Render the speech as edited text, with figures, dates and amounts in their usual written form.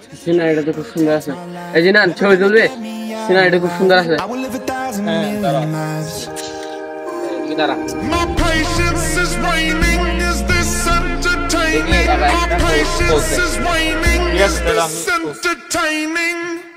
সিনারিটা তো খুব সুন্দর আছে। এই জিনান ছবি তুলবে? সিনারিটা খুব সুন্দর আছে। দাঁড়া My patience is waning. Is this entertaining? My patience is waning. Is this entertaining?